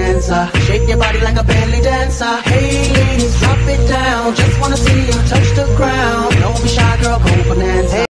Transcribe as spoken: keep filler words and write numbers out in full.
dancer. Shake your body like a belly dancer. Hey ladies, drop it down. Just